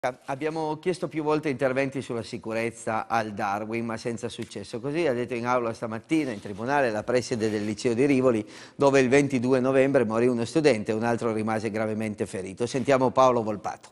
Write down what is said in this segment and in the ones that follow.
Abbiamo chiesto più volte interventi sulla sicurezza al Darwin, ma senza successo. Così ha detto in aula stamattina, in tribunale, la preside del liceo di Rivoli, dove il 22 novembre morì uno studente e un altro rimase gravemente ferito. Sentiamo Paolo Volpato.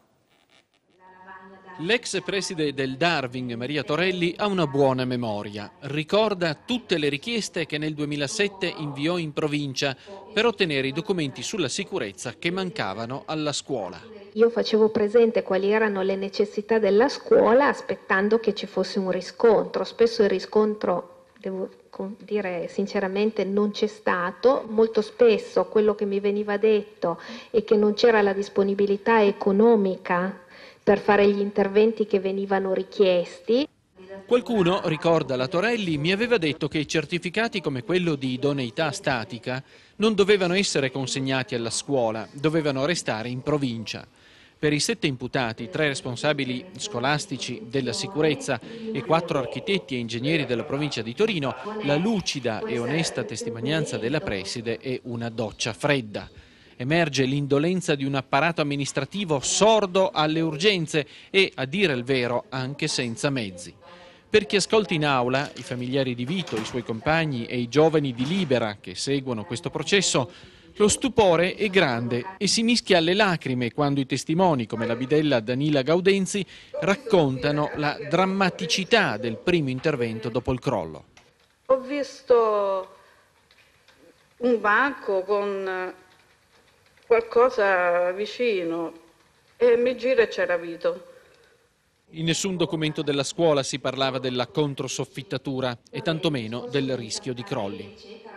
L'ex preside del Darwin, Maria Torelli, ha una buona memoria. Ricorda tutte le richieste che nel 2007 inviò in provincia per ottenere i documenti sulla sicurezza che mancavano alla scuola. Io facevo presente quali erano le necessità della scuola aspettando che ci fosse un riscontro. Spesso il riscontro, devo dire sinceramente, non c'è stato. Molto spesso quello che mi veniva detto è che non c'era la disponibilità economica per fare gli interventi che venivano richiesti. Qualcuno, ricorda la Torelli, mi aveva detto che i certificati come quello di idoneità statica non dovevano essere consegnati alla scuola, dovevano restare in provincia. Per i 7 imputati, 3 responsabili scolastici della sicurezza e 4 architetti e ingegneri della provincia di Torino, la lucida e onesta testimonianza della preside è una doccia fredda. Emerge l'indolenza di un apparato amministrativo sordo alle urgenze e, a dire il vero, anche senza mezzi. Per chi ascolta in aula, i familiari di Vito, i suoi compagni e i giovani di Libera che seguono questo processo, lo stupore è grande e si mischia alle lacrime quando i testimoni, come la bidella Danila Gaudenzi, raccontano la drammaticità del primo intervento dopo il crollo. Ho visto un banco con qualcosa vicino e mi giro e c'era Vito. In nessun documento della scuola si parlava della controsoffittatura e tantomeno del rischio di crolli.